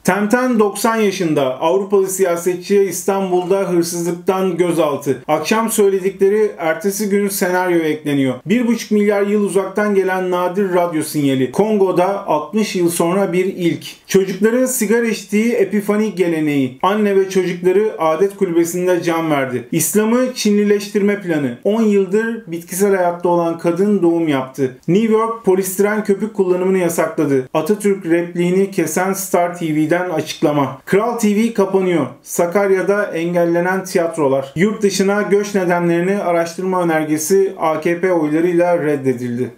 Tenten 90 yaşında. Avrupalı siyasetçiye İstanbul'da hırsızlıktan gözaltı. Akşam söyledikleri ertesi gün senaryo ekleniyor. 1,5 milyar yıl uzaktan gelen nadir radyo sinyali. Kongo'da 60 yıl sonra bir ilk. Çocukların sigara içtiği epifani geleneği. Anne ve çocukları adet kulübesinde can verdi. İslam'ı Çinlileştirme planı. 10 yıldır bitkisel hayatta olan kadın doğum yaptı. New York polistiren köpük kullanımını yasakladı. Atatürk repliğini kesen Star TV'den açıklama. Kral TV kapanıyor. Sakarya'da engellenen tiyatrolar. Yurt dışına göç nedenlerini araştırma önergesi AKP oylarıyla reddedildi.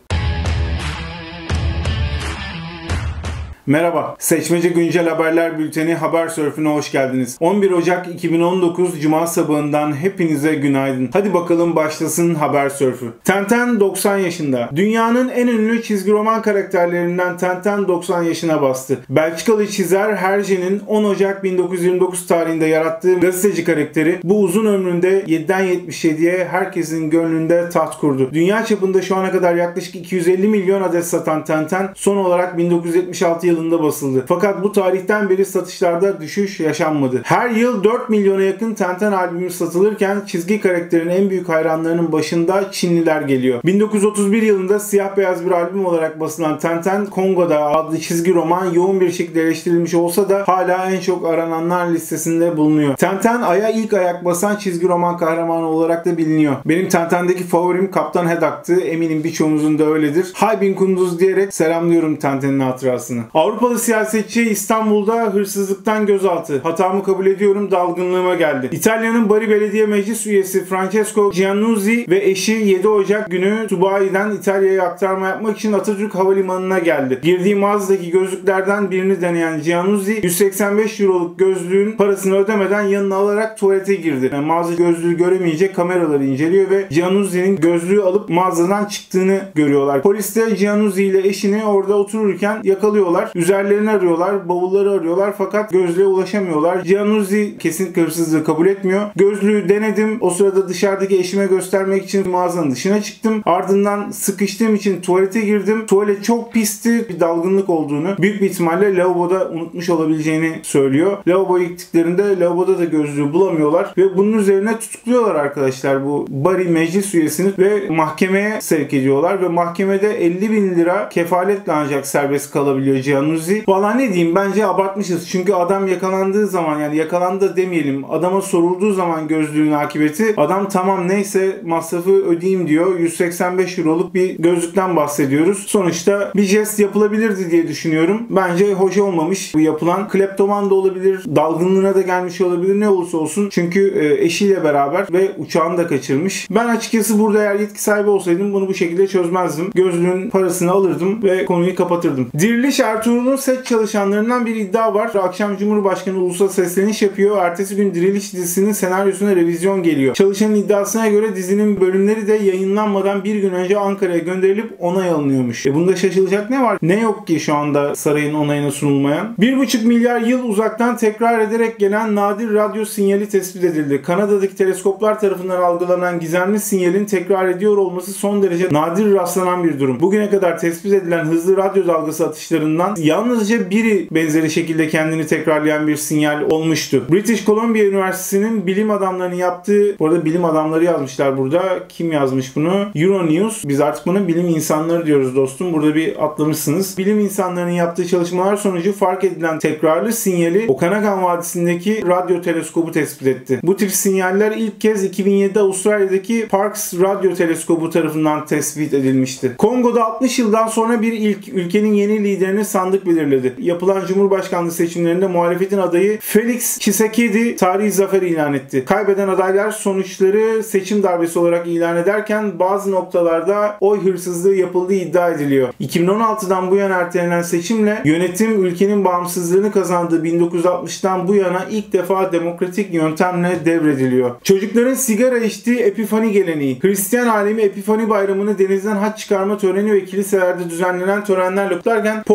Merhaba, Seçmece Güncel Haberler Bülteni Haber Sörfü'ne hoş geldiniz. 11 Ocak 2019 Cuma sabahından hepinize günaydın. Hadi bakalım başlasın Haber Sörfü. Tenten 90 yaşında. Dünyanın en ünlü çizgi roman karakterlerinden Tenten 90 yaşına bastı. Belçikalı çizer Hergé'nin 10 Ocak 1929 tarihinde yarattığı gazeteci karakteri bu uzun ömründe 7'den 77'ye herkesin gönlünde taht kurdu. Dünya çapında şu ana kadar yaklaşık 250 milyon adet satan Tenten son olarak 1976 yılında basıldı. Fakat bu tarihten beri satışlarda düşüş yaşanmadı. Her yıl 4 milyona yakın Tenten albümü satılırken çizgi karakterin en büyük hayranlarının başında Çinliler geliyor. 1931 yılında siyah beyaz bir albüm olarak basılan Tenten, Kongo'da adlı çizgi roman yoğun bir şekilde eleştirilmiş olsa da hala en çok arananlar listesinde bulunuyor. Tenten Ay'a ilk ayak basan çizgi roman kahramanı olarak da biliniyor. Benim Tenten'deki favorim Kaptan Haddock'tı. Eminim birçoğumuzun da öyledir. Haybin Kunduz diyerek selamlıyorum Tenten'in hatırasını. Avrupalı siyasetçi İstanbul'da hırsızlıktan gözaltı. Hatamı kabul ediyorum, dalgınlığıma geldi. İtalya'nın Bari Belediye Meclis üyesi Francesco Giannuzzi ve eşi 7 Ocak günü Dubai'den İtalya'ya aktarma yapmak için Atatürk Havalimanı'na geldi. Girdiği mağazadaki gözlüklerden birini deneyen Giannuzzi 185 euroluk gözlüğün parasını ödemeden yanına alarak tuvalete girdi. Mağaza gözlüğü göremeyince kameraları inceliyor ve Giannuzzi'nin gözlüğü alıp mağazadan çıktığını görüyorlar. Polis de Giannuzzi ile eşini orada otururken yakalıyorlar. Üzerlerini arıyorlar, bavulları arıyorlar fakat gözlüğe ulaşamıyorlar. Giannuzzi kesinlikle hırsızlığı kabul etmiyor. Gözlüğü denedim. O sırada dışarıdaki eşime göstermek için mağazanın dışına çıktım. Ardından sıkıştığım için tuvalete girdim. Tuvalet çok pisti. Bir dalgınlık olduğunu, büyük bir ihtimalle lavaboda unutmuş olabileceğini söylüyor. Lavaboya gittiklerinde lavaboda da gözlüğü bulamıyorlar ve bunun üzerine tutukluyorlar arkadaşlar bu Bari meclis üyesini ve mahkemeye sevk ediyorlar ve mahkemede 50.000 lira kefaletle ancak serbest kalabiliyor Giannuzzi. Valla ne diyeyim, bence abartmışız. Çünkü adam yakalandığı zaman, yani yakalandı demeyelim, adama sorulduğu zaman gözlüğün akıbeti, adam tamam neyse masrafı ödeyeyim diyor. 185 euroluk bir gözlükten bahsediyoruz. Sonuçta bir jest yapılabilirdi diye düşünüyorum. Bence hoş olmamış bu yapılan. Kleptoman da olabilir, dalgınlığına da gelmiş olabilir, ne olursa olsun. Çünkü eşiyle beraber ve uçağını da kaçırmış. Ben açıkçası burada eğer yetki sahibi olsaydım bunu bu şekilde çözmezdim. Gözlüğün parasını alırdım ve konuyu kapatırdım. Diriliş Ertuğrul'un set çalışanlarından bir iddia var. Akşam Cumhurbaşkanı ulusa sesleniş yapıyor. Ertesi gün Diriliş dizisinin senaryosuna revizyon geliyor. Çalışanın iddiasına göre dizinin bölümleri de yayınlanmadan bir gün önce Ankara'ya gönderilip onay alınıyormuş. Bunda şaşılacak ne var? Ne yok ki şu anda sarayın onayına sunulmayan? 1,5 milyar yıl uzaktan tekrar ederek gelen nadir radyo sinyali tespit edildi. Kanada'daki teleskoplar tarafından algılanan gizemli sinyalin tekrar ediyor olması son derece nadir rastlanan bir durum. Bugüne kadar tespit edilen hızlı radyo dalgası atışlarından yalnızca biri benzeri şekilde kendini tekrarlayan bir sinyal olmuştu. British Columbia Üniversitesi'nin bilim adamlarının yaptığı, bu arada bilim adamları yazmışlar burada. Kim yazmış bunu? Euronews. Biz artık buna bilim insanları diyoruz dostum. Burada bir atlamışsınız. Bilim insanlarının yaptığı çalışmalar sonucu fark edilen tekrarlı sinyali Okanagan Vadisi'ndeki radyo teleskobu tespit etti. Bu tip sinyaller ilk kez 2007'de Avustralya'daki Parkes Radyo Teleskobu tarafından tespit edilmişti. Kongo'da 60 yıldan sonra bir ilk, ülkenin yeni liderini sandık belirledi. Yapılan Cumhurbaşkanlığı seçimlerinde muhalefetin adayı Felix Tshisekedi tarihi zafer ilan etti. Kaybeden adaylar sonuçları seçim darbesi olarak ilan ederken bazı noktalarda oy hırsızlığı yapıldığı iddia ediliyor. 2016'dan bu yana ertelenen seçimle yönetim ülkenin bağımsızlığını kazandığı 1960'tan bu yana ilk defa demokratik yöntemle devrediliyor. Çocukların sigara içtiği Epifani geleneği. Hristiyan alemi Epifani bayramını denizden haç çıkarma töreni ve kiliselerde düzenlenen törenlerle kutlarken Portekiz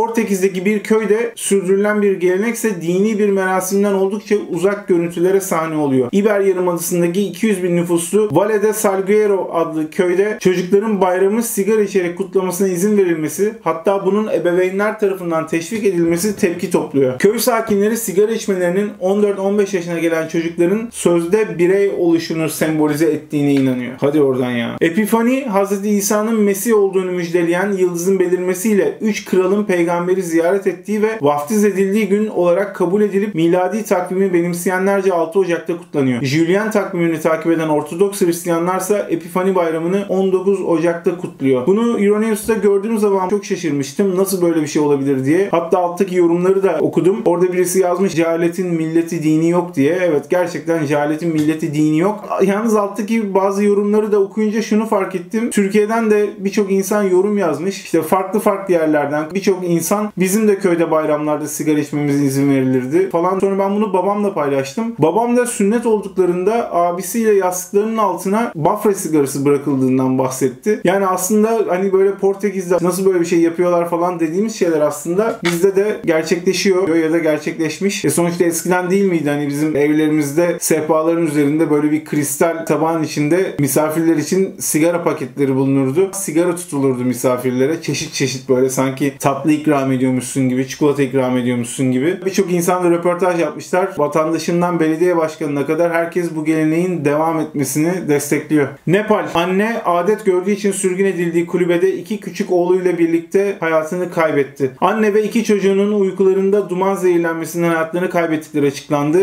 Portekiz'deki bir köyde sürdürülen bir gelenekse dini bir merasimden oldukça uzak görüntülere sahne oluyor. İber Yarımadası'ndaki 200 bin nüfuslu Valle de Salgueiro adlı köyde çocukların bayramı sigara içerek kutlamasına izin verilmesi, hatta bunun ebeveynler tarafından teşvik edilmesi tepki topluyor. Köy sakinleri sigara içmelerinin 14-15 yaşına gelen çocukların sözde birey oluşunu sembolize ettiğine inanıyor. Hadi oradan ya. Epifani, Hz. İsa'nın Mesih olduğunu müjdeleyen yıldızın belirmesiyle 3 kralın peygamberi ziyaret ettiği ve vaftiz edildiği gün olarak kabul edilip miladi takvimi benimseyenlerce 6 Ocak'ta kutlanıyor. Julian takvimini takip eden Ortodoks Hristiyanlarsa Epifani bayramını 19 Ocak'ta kutluyor. Bunu Euronews'ta gördüğüm zaman çok şaşırmıştım. Nasıl böyle bir şey olabilir diye. Hatta alttaki yorumları da okudum. Orada birisi yazmış cehaletin milleti dini yok diye. Evet, gerçekten cehaletin milleti dini yok. Yalnız alttaki bazı yorumları da okuyunca şunu fark ettim. Türkiye'den de birçok insan yorum yazmış. İşte farklı yerlerden birçok insan bizim de köyde bayramlarda sigara içmemize izin verilirdi falan. Sonra ben bunu babamla paylaştım. Babam da sünnet olduklarında abisiyle yastıklarının altına bafra sigarası bırakıldığından bahsetti. Yani aslında hani böyle Portekiz'de nasıl böyle bir şey yapıyorlar falan dediğimiz şeyler aslında bizde de gerçekleşiyor ya da gerçekleşmiş. Sonuçta eskiden değil miydi hani bizim evlerimizde sehpaların üzerinde böyle bir kristal tabağın içinde misafirler için sigara paketleri bulunurdu. Sigara tutulurdu misafirlere. Çeşit çeşit böyle sanki tatlı ikram ediyormuşsun gibi, çikolata ikram ediyormuşsun gibi. Birçok insanla röportaj yapmışlar. Vatandaşından belediye başkanına kadar herkes bu geleneğin devam etmesini destekliyor. Nepal. Anne adet gördüğü için sürgün edildiği kulübede 2 küçük oğluyla birlikte hayatını kaybetti. Anne ve 2 çocuğunun uykularında duman zehirlenmesinden hayatlarını kaybettikleri açıklandı.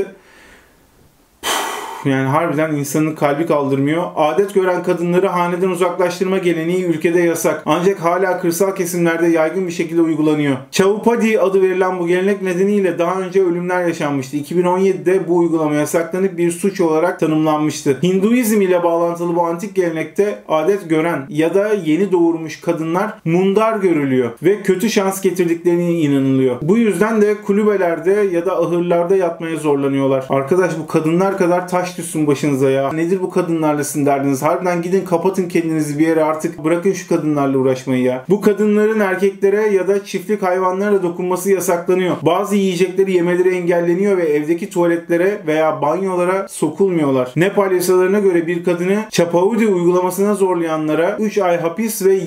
Yani harbiden insanın kalbi kaldırmıyor. Adet gören kadınları haneden uzaklaştırma geleneği ülkede yasak. Ancak hala kırsal kesimlerde yaygın bir şekilde uygulanıyor. Çavupadi adı verilen bu gelenek nedeniyle daha önce ölümler yaşanmıştı. 2017'de bu uygulama yasaklanıp bir suç olarak tanımlanmıştı. Hinduizm ile bağlantılı bu antik gelenekte adet gören ya da yeni doğurmuş kadınlar mundar görülüyor ve kötü şans getirdiklerine inanılıyor. Bu yüzden de kulübelerde ya da ahırlarda yatmaya zorlanıyorlar. Arkadaş, bu kadınlar kadar taş düşsün başınıza ya. Nedir bu kadınlarla sizin derdiniz? Harbiden gidin kapatın kendinizi bir yere, artık bırakın şu kadınlarla uğraşmayı ya. Bu kadınların erkeklere ya da çiftlik hayvanlara dokunması yasaklanıyor. Bazı yiyecekleri yemeleri engelleniyor ve evdeki tuvaletlere veya banyolara sokulmuyorlar. Nepal yasalarına göre bir kadını Çapaudi uygulamasına zorlayanlara 3 ay hapis ve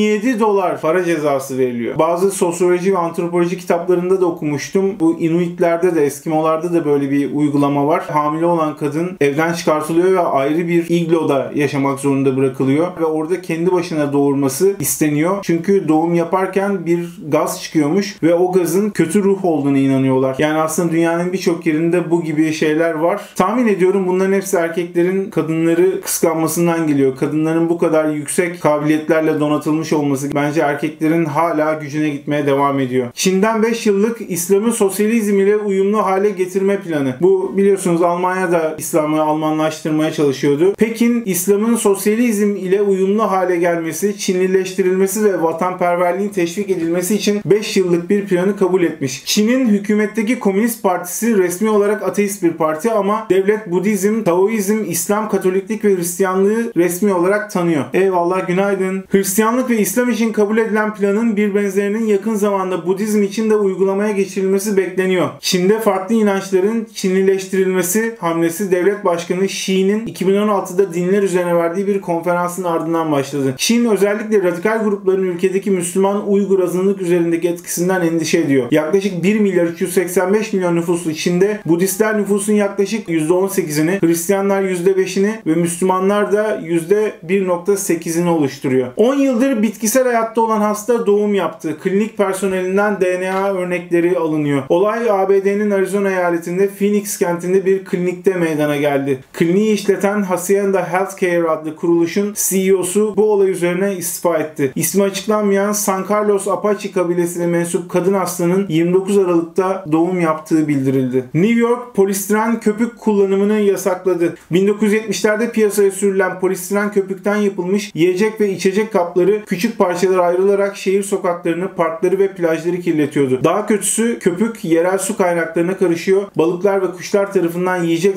$27 para cezası veriliyor. Bazı sosyoloji ve antropoloji kitaplarında da okumuştum. Bu Inuitlerde de, Eskimolarda da böyle bir uygulama var. Hamile olan kadın evden çıkartılıyor ve ayrı bir igloda yaşamak zorunda bırakılıyor ve orada kendi başına doğurması isteniyor. Çünkü doğum yaparken bir gaz çıkıyormuş ve o gazın kötü ruh olduğunu inanıyorlar. Yani aslında dünyanın birçok yerinde bu gibi şeyler var. Tahmin ediyorum bunların hepsi erkeklerin kadınları kıskanmasından geliyor. Kadınların bu kadar yüksek kabiliyetlerle donatılmış olması bence erkeklerin hala gücüne gitmeye devam ediyor. Çin'den 5 yıllık İslam'ı sosyalizm ile uyumlu hale getirme planı. Bu biliyorsunuz Almanya'da İslam'ı Almanlaştırmaya çalışıyordu. Pekin, İslam'ın sosyalizm ile uyumlu hale gelmesi, Çinlileştirilmesi ve vatanperverliğin teşvik edilmesi için 5 yıllık bir planı kabul etmiş. Çin'in hükümetteki Komünist Partisi resmi olarak ateist bir parti ama devlet Budizm, Taoizm, İslam, Katoliklik ve Hristiyanlığı resmi olarak tanıyor. Eyvallah, günaydın. Hristiyanlık ve İslam için kabul edilen planın bir benzerinin yakın zamanda Budizm için de uygulamaya geçirilmesi bekleniyor. Çin'de farklı inançların Çinlileştirilmesi hamlesi devlet başkanı Xi'nin 2016'da dinler üzerine verdiği bir konferansın ardından başladı. Çin özellikle radikal grupların ülkedeki Müslüman Uygur azınlık üzerindeki etkisinden endişe ediyor. Yaklaşık 1 milyar 385 milyon nüfuslu Çin'de Budistler nüfusun yaklaşık %18'ini, Hristiyanlar %5'ini ve Müslümanlar da %1.8'ini oluşturuyor. 10 yıldır bitkisel hayatta olan hasta doğum yaptı. Klinik personelinden DNA örnekleri alınıyor. Olay ABD'nin Arizona eyaletinde Phoenix kentinde bir klinikte meydana geldi. Kliniği işleten Hacienda Healthcare adlı kuruluşun CEO'su bu olay üzerine istifa etti. İsmi açıklanmayan San Carlos Apache kabilesine mensup kadın hastanın 29 Aralık'ta doğum yaptığı bildirildi. New York polistiren köpük kullanımını yasakladı. 1970'lerde piyasaya sürülen polistiren köpükten yapılmış yiyecek ve içecek kapları küçük parçalara ayrılarak şehir sokaklarını, parkları ve plajları kirletiyordu. Daha kötüsü köpük yerel su kaynaklarına karışıyor. Balıklar ve kuşlar tarafından yiyecek zannedilerek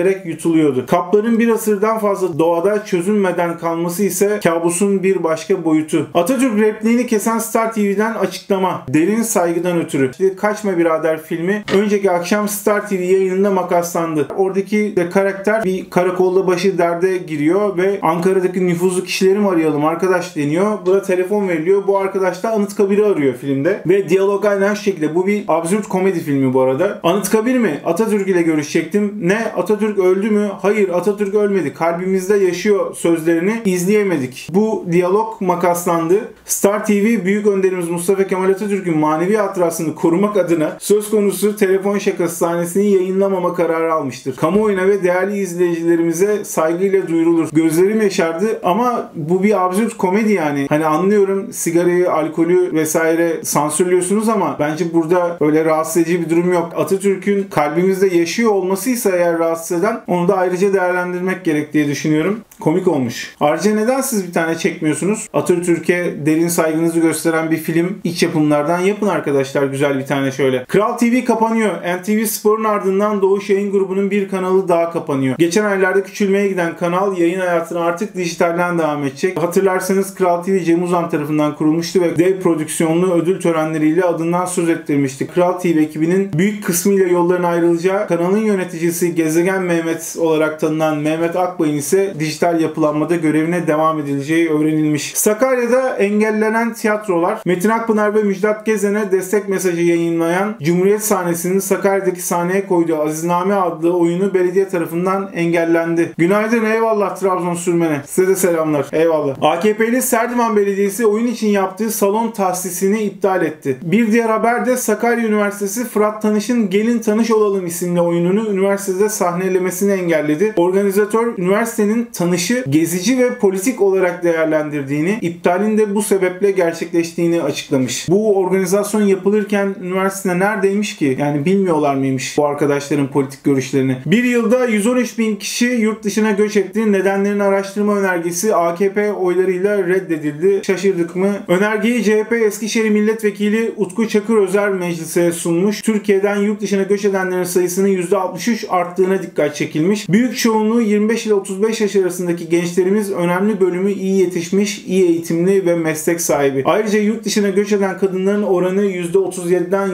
emilerek yutuluyordu. Kapların bir asırdan fazla doğada çözülmeden kalması ise kabusun bir başka boyutu. Atatürk repliğini kesen Star TV'den açıklama. Derin saygıdan ötürü. İşte Kaçma Birader filmi önceki akşam Star TV yayınında makaslandı. Oradaki karakter bir karakolda başı derde giriyor ve Ankara'daki nüfuzlu kişileri mi arayalım arkadaş deniyor. Buna telefon veriliyor. Bu arkadaş da Anıtkabir'i arıyor filmde. Ve diyalog aynen şu şekilde. Bu bir absürt komedi filmi bu arada. Anıtkabir mi? Atatürk ile görüşecektim. Ne? Atatürk öldü mü? Hayır, Atatürk ölmedi. Kalbimizde yaşıyor sözlerini izleyemedik. Bu diyalog makaslandı. Star TV büyük önderimiz Mustafa Kemal Atatürk'ün manevi hatırasını korumak adına söz konusu telefon şakası sahnesini yayınlamama kararı almıştır. Kamuoyuna ve değerli izleyicilerimize saygıyla duyurulur. Gözlerim yaşardı ama bu bir absürt komedi yani. Hani anlıyorum sigarayı, alkolü vesaire sansürlüyorsunuz ama bence burada öyle rahatsız edici bir durum yok. Atatürk'ün kalbimizde yaşıyor olmasıysa eğer rahatsız eden onu da ayrıca değerlendirmek gerek diye düşünüyorum. Komik olmuş. Ayrıca neden siz bir tane çekmiyorsunuz? Atatürk'e derin saygınızı gösteren bir film iç yapımlardan yapın arkadaşlar, güzel bir tane şöyle. Kral TV kapanıyor. NTV Spor'un ardından Doğuş Yayın Grubu'nun bir kanalı daha kapanıyor. Geçen aylarda küçülmeye giden kanal yayın hayatına artık dijitalden devam edecek. Hatırlarsanız Kral TV Cem Uzan tarafından kurulmuştu ve dev prodüksiyonlu ödül törenleriyle adından söz ettirmişti. Kral TV ekibinin büyük kısmıyla yolların ayrılacağı, kanalın yöneticisi Gezegen Mehmet olarak tanınan Mehmet Akbay'ın ise dijital yapılanmada görevine devam edileceği öğrenilmiş. Sakarya'da engellenen tiyatrolar, Metin Akpınar ve Müjdat Gezen'e destek mesajı yayınlayan Cumhuriyet sahnesinin Sakarya'daki sahneye koyduğu Azizname adlı oyunu belediye tarafından engellendi. Günaydın, eyvallah Trabzon sürmene. Size de selamlar. Eyvallah. AKP'li Serdivan Belediyesi oyun için yaptığı salon tahsisini iptal etti. Bir diğer haber de Sakarya Üniversitesi Fırat Tanış'ın Gelin Tanış Olalım isimli oyununu üniversitede sahnelemesini engelledi. Organizatör üniversitenin Tanış'ı gezici ve politik olarak değerlendirdiğini, iptalin de bu sebeple gerçekleştiğini açıklamış. Bu organizasyon yapılırken üniversite neredeymiş ki? Yani bilmiyorlar mıymış bu arkadaşların politik görüşlerini? Bir yılda 113 bin kişi yurt dışına göç etti. Nedenlerini araştırma önergesi AKP oylarıyla reddedildi. Şaşırdık mı? Önergeyi CHP Eskişehir Milletvekili Utku Çakır Özer meclise sunmuş. Türkiye'den yurt dışına göç edenlerin sayısının %63 arttığına dikkat çekilmiş. Büyük çoğunluğu 25 ile 35 yaş arasındaki gençlerimiz, önemli bölümü iyi yetişmiş, iyi eğitimli ve meslek sahibi. Ayrıca yurt dışına göç eden kadınların oranı %37'den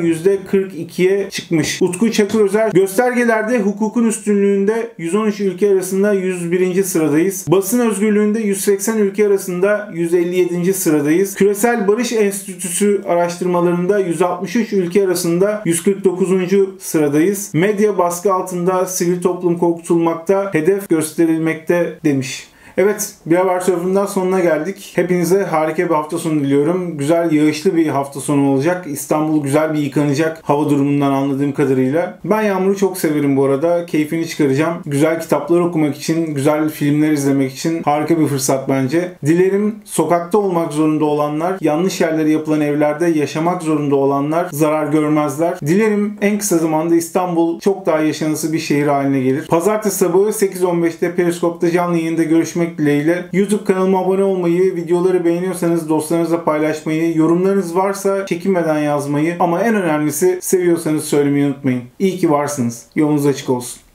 %42'ye çıkmış. Utku Çakır Özer, göstergelerde hukukun üstünlüğünde 113 ülke arasında 101. sıradayız. Basın özgürlüğünde 180 ülke arasında 157. sıradayız. Küresel Barış Enstitüsü araştırmalarında 163 ülke arasında 149. sıradayız. Medya baskı altında, sivil toplum korkutulmakta, hedef gösterilmekte demiş. Evet, bir haber sörfünden sonuna geldik. Hepinize harika bir hafta sonu diliyorum. Güzel, yağışlı bir hafta sonu olacak. İstanbul güzel bir yıkanacak hava durumundan anladığım kadarıyla. Ben yağmuru çok severim bu arada. Keyfini çıkaracağım. Güzel kitaplar okumak için, güzel filmler izlemek için harika bir fırsat bence. Dilerim sokakta olmak zorunda olanlar, yanlış yerlere yapılan evlerde yaşamak zorunda olanlar zarar görmezler. Dilerim en kısa zamanda İstanbul çok daha yaşanası bir şehir haline gelir. Pazartesi sabahı 8.15'te Periskop'ta canlı yayında görüşmek dileğiyle. YouTube kanalıma abone olmayı, videoları beğeniyorsanız dostlarınızla paylaşmayı, yorumlarınız varsa çekinmeden yazmayı ama en önemlisi seviyorsanız söylemeyi unutmayın. İyi ki varsınız. Yolunuz açık olsun.